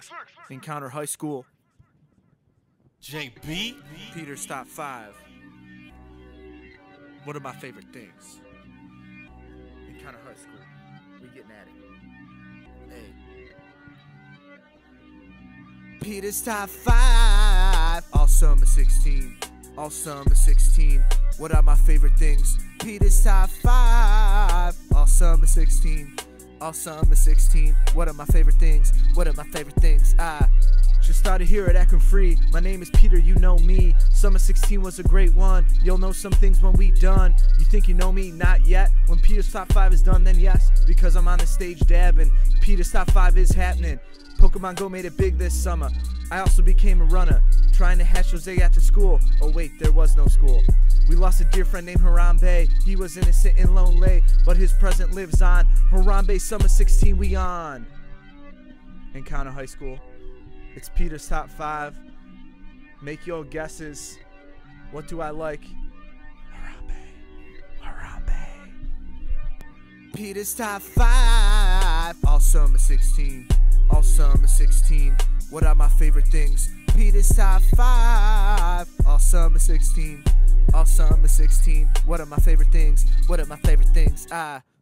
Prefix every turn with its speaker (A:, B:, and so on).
A: Encounter High School.
B: JB?
A: Peter's Top 5. What are my favorite things? Encounter High School. We getting at it. Hey. Peter's Top 5. All summer 16. All summer 16. What are my favorite things? Peter's Top 5. All summer 16. All summer 16. What are my favorite things? What are my favorite things? Just started here at Akron Free. My name is Peter, you know me. Summer 16 was a great one. You'll know some things when we done. You think you know me? Not yet. When Peter's Top 5 is done, then yes, because I'm on the stage dabbing. Peter's Top 5 is happening. Pokemon Go made it big this summer. I also became a runner, trying to hatch Jose after school. Oh wait, there was no school. We lost a dear friend named Harambe. He was innocent and lonely, but his present lives on. Harambe, summer 16, we on. Encounter High School. It's Peter's Top 5. Make your guesses. What do I like? Harambe. Peter's Top 5. All summer 16. All summer 16. What are my favorite things? Peter's Top 5. All summer 16. All summer 16. What are my favorite things? What are my favorite things?